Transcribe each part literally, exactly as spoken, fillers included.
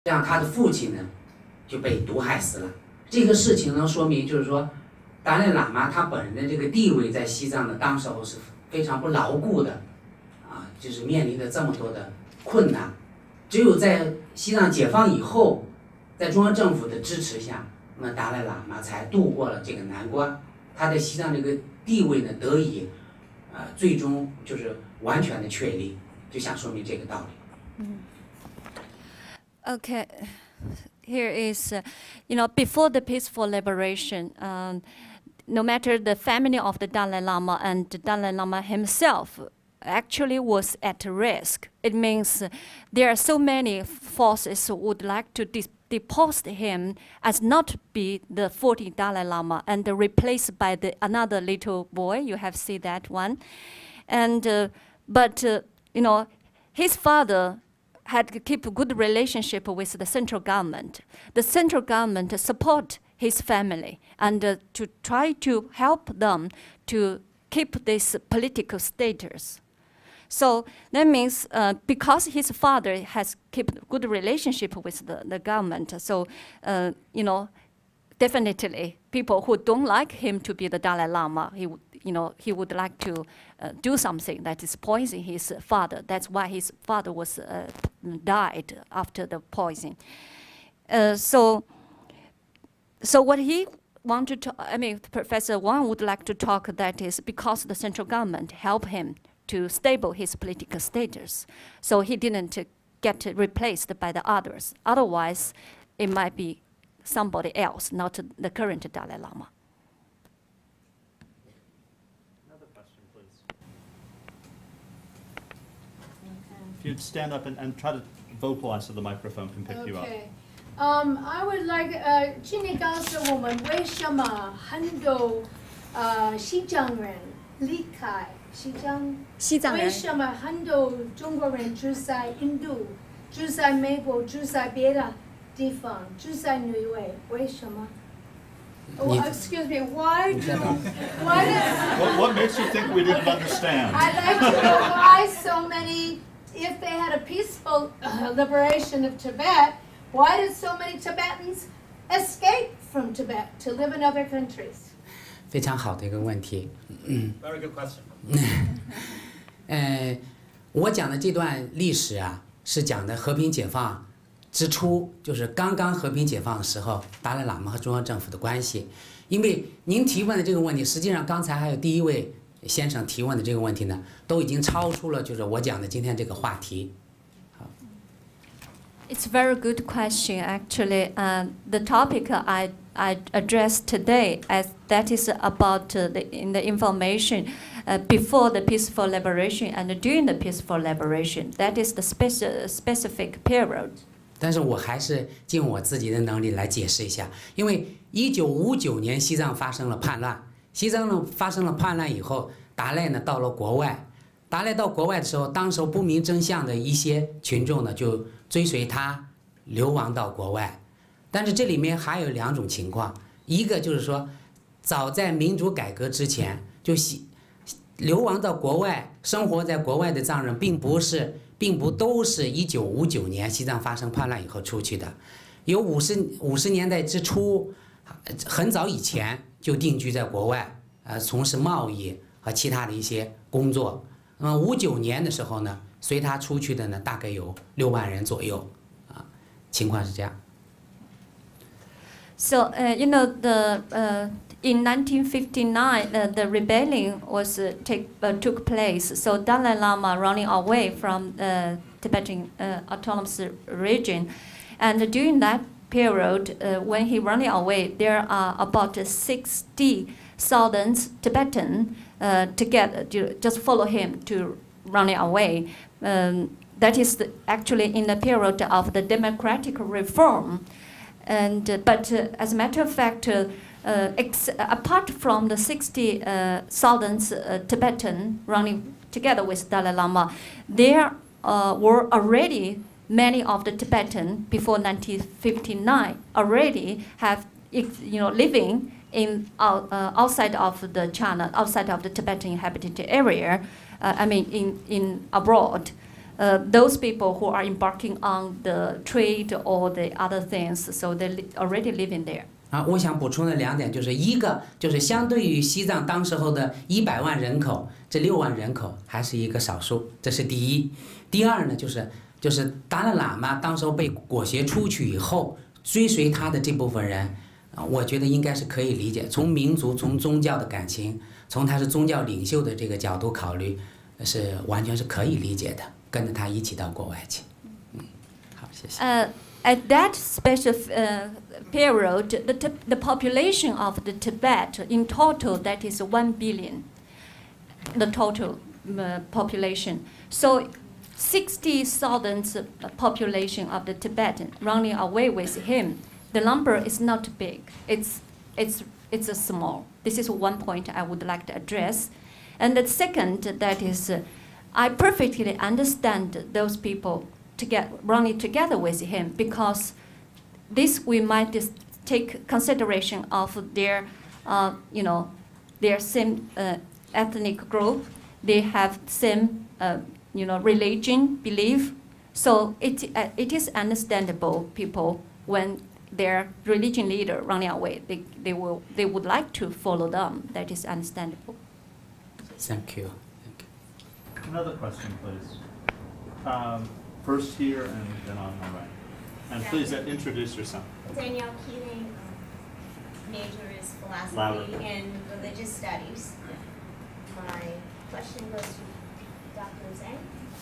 这样他的父亲呢就被毒害死了。这个事情能说明，就是说，达赖喇嘛他本人的这个地位在西藏的当时候是非常不牢固的，啊，就是面临着这么多的困难。只有在西藏解放以后，在中央政府的支持下，那么达赖喇嘛才度过了这个难关，他在西藏这个地位呢得以，呃，最终就是完全的确立，就想说明这个道理。 嗯 Okay, here is, uh, you know, before the peaceful liberation, um, no matter the family of the Dalai Lama and the Dalai Lama himself actually was at risk. It means uh, there are so many forces who would like to de depose him as not be the fourteenth Dalai Lama and uh, replaced by the another little boy. You have seen that one. And, uh, but, uh, you know, his father had to keep a good relationship with the central government. The central government support his family and uh, to try to help them to keep this political status. So that means uh, because his father has kept good relationship with the, the government, so, uh, you know, definitely people who don't like him to be the Dalai Lama, he would, you know, he would like to uh, do something that is poison his father. That's why his father was uh, died after the poison. Uh, so, so what he wanted to, I mean, Professor Wang would like to talk that is because the central government helped him to stable his political status. So he didn't uh, get replaced by the others. Otherwise, it might be somebody else, not the current Dalai Lama. Another question, please. If you'd stand up and, and try to vocalize so the microphone can pick you up. Okay. Um, I would like, uh, 请你告诉我们为什么很多呃西藏人离开西藏？ 西藏人。 为什么很多中国人住在印度、住在美国、住在别的地方、住在挪威？为什么？ Oh, excuse me. Why do? Why does? What, what makes you think we didn't understand? I'd like to know why so many. If they had a peaceful uh, liberation of Tibet, why did so many Tibetans escape from Tibet to live in other countries? 非常好的一个问题。嗯。 Very good question. 呃，我讲的这段历史啊，是讲的和平解放之初，就是刚刚和平解放的时候，达赖喇嘛和中央政府的关系。因为您提问的这个问题，实际上刚才还有第一位先生提问的这个问题呢，都已经超出了就是我讲的今天这个话题。 It's a very good question, actually. Uh, the topic I, I addressed today, as that is about uh, the, in the information uh, before the peaceful liberation and during the peaceful liberation. That is the speci specific period. 但是我还是尽我自己的能力来解释一下，因为一九五九年西藏发生了叛乱，西藏呢发生了叛乱以后，达赖呢到了国外，达赖到国外的时候，当时不明真相的一些群众呢就 追随他流亡到国外，但是这里面还有两种情况，一个就是说，早在民主改革之前就西流亡到国外，生活在国外的藏人，并不是，并不都是一九五九年西藏发生叛乱以后出去的，有五十五十年代之初，很早以前就定居在国外，呃，从事贸易和其他的一些工作。那么五九年的时候呢， 随他出去的呢，大概有六万人左右，啊，情况是这样。 So uh, you know the uh, in nineteen fifty-nine uh, the rebellion was uh, take uh, took place. So Dalai Lama running away from uh, Tibetan uh, autonomous region, and during that period uh, when he running away, there are about sixty thousand Tibetan uh, together to just follow him to running away. Um, that is the, actually in the period of the democratic reform, and uh, but uh, as a matter of fact, uh, uh, ex apart from the sixty thousand uh, uh, Tibetan running together with Dalai Lama, there uh, were already many of the Tibetan before nineteen fifty-nine already have you know living in uh, uh, outside of the China, outside of the Tibetan inhabited area. Uh, I mean, in, in abroad. uh, those people who are embarking on the trade or the other things, so they li already living there. 啊，我想补充的两点，就是一个就是相对于西藏当时候的一百万人口，这六万人口还是一个少数，这是第一。第二呢，就是就是达赖喇嘛当时候被裹挟出去以后，追随他的这部分人，啊，我觉得应该是可以理解。从民族、从宗教的感情，从他是宗教领袖的这个角度考虑，是完全是可以理解的。跟着他一起到国外去。嗯，好，谢谢。 Uh, At that special uh, period, the, the population of the Tibet in total, that is one billion, the total uh, population. So sixty thousand population of the Tibetan running away with him. The number is not big. It's, it's, it's a small. This is one point I would like to address. And the second, that is, uh, I perfectly understand those people to get running together with him, because this we might just take consideration of their, uh, you know, their same uh, ethnic group. They have same, uh, you know, religion, belief. So it uh, it is understandable people when their religion leader running away, they they will they would like to follow them. That is understandable. Thank you. Thank you. Another question, please. Um, First here and then on my right. And please uh, introduce yourself. Danielle Keating, um, major is philosophy Louder. and religious studies. My question goes to Doctor Zheng.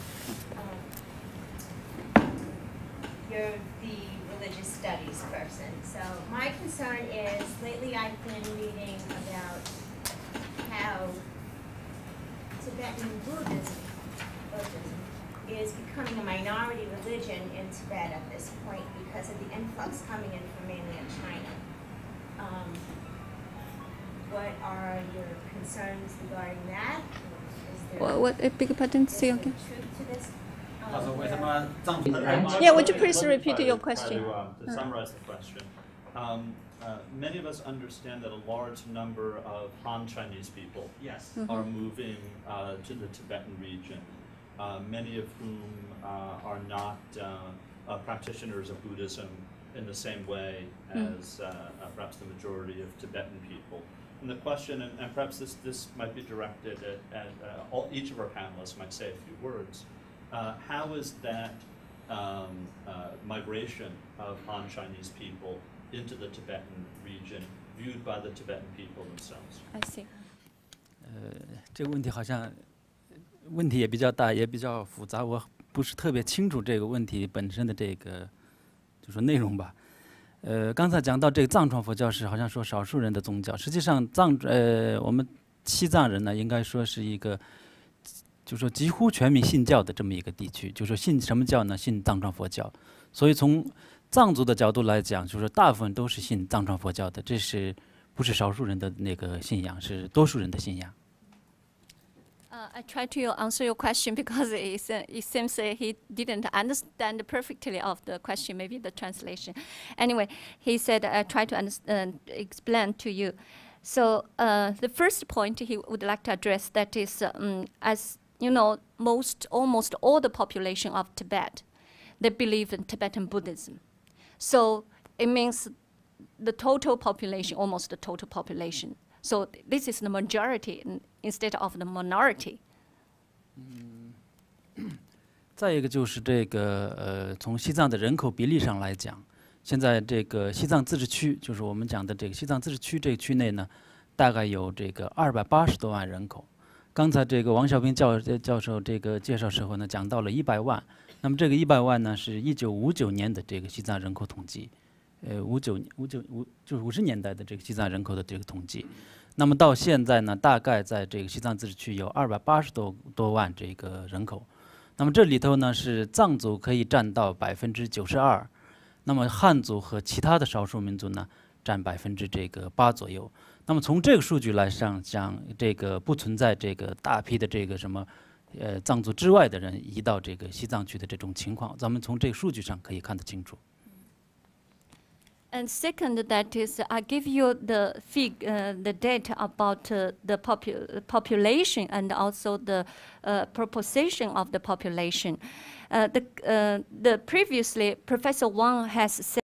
Um, you're the religious studies person. So my concern is, lately I've been reading about how Tibetan Buddhism, Buddhism is becoming a minority religion in Tibet at this point because of the influx coming in from mainland China. Um, what are your concerns regarding that? Is there, What, what a big pardon, is say there again. truth to this? Um, Also, wait, where- Yeah, would you please Let me repeat try your to- question? try To, um, to summarize the question. Um, uh, many of us understand that a large number of Han Chinese people Yes. are moving uh, to the Tibetan region. Uh, many of whom uh, are not uh, uh, practitioners of Buddhism in the same way as uh, uh, perhaps the majority of Tibetan people. And the question, and, and perhaps this, this might be directed at, at uh, all, each of our panelists might say a few words, uh, how is that um, uh, migration of Han Chinese people into the Tibetan region viewed by the Tibetan people themselves? I see. 呃，这个问题好像问题也比较大，也比较复杂，我不是特别清楚这个问题本身的这个就说内容吧。呃，刚才讲到这个藏传佛教是好像说少数人的宗教，实际上藏呃我们西藏人呢，应该说是一个就说几乎全民信教的这么一个地区，就说信什么教呢？信藏传佛教。所以从藏族的角度来讲，就是大部分都是信藏传佛教的，这是不是少数人的那个信仰，是多数人的信仰。 Uh, I try to answer your question because it, uh, it seems uh, he didn't understand perfectly of the question, maybe the translation. Anyway, he said, I try to understand, explain to you. So uh, the first point he would like to address, that is, um, as you know, most, almost all the population of Tibet, they believe in Tibetan Buddhism. So it means the total population, almost the total population. So th this is the majority instead of the minority. 再一个就是这个呃，从西藏的人口比例上来讲，现在这个西藏自治区，就是我们讲的这个西藏自治区这个区内呢，大概有这个二百八十多万人口。刚才这个王小兵教教授这个介绍时候呢，讲到了一百万。那么这个一百万呢，是一九五九年的这个西藏人口统计。 呃，五九五九五就是五十年代的这个西藏人口的这个统计，那么到现在呢，大概在这个西藏自治区有二百八十多多万这个人口，那么这里头呢是藏族可以占到百分之九十二，那么汉族和其他的少数民族呢占百分之这个八左右。那么从这个数据来上讲，这个不存在这个大批的这个什么呃藏族之外的人移到这个西藏去的这种情况，咱们从这个数据上可以看得清楚。 And second, that is, I give you the fig, uh, the data about uh, the popu population and also the uh, proportion of the population. Uh, the, uh, the previously, Professor Wang has said